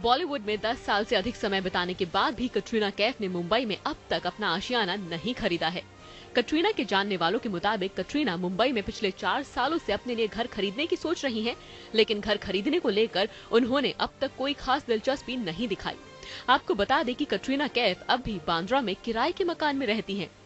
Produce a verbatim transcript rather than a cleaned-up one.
बॉलीवुड में दस साल से अधिक समय बिताने के बाद भी कटरीना कैफ ने मुंबई में अब तक अपना आशियाना नहीं खरीदा है। कटरीना के जानने वालों के मुताबिक कटरीना मुंबई में पिछले चार सालों से अपने लिए घर खरीदने की सोच रही हैं, लेकिन घर खरीदने को लेकर उन्होंने अब तक कोई खास दिलचस्पी नहीं दिखाई। आपको बता दें कि कटरीना कैफ अब भी बांद्रा में किराए के मकान में रहती हैं।